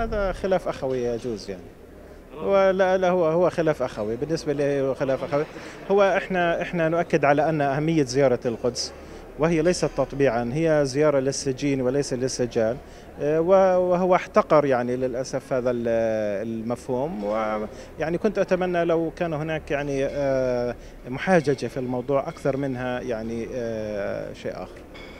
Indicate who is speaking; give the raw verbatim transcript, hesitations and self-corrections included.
Speaker 1: هذا خلاف أخوي يجوز يعني. ولا لا هو هو خلاف أخوي، بالنسبة لي هو خلاف أخوي. هو إحنا إحنا نؤكد على أن أهمية زيارة القدس، وهي ليست تطبيعا، هي زيارة للسجين وليس للسجان. آه، وهو احتقر يعني للأسف هذا ال- المفهوم. ويعني كنت أتمنى لو كان هناك يعني آه، محاججة في الموضوع أكثر منها يعني آه، شيء آخر.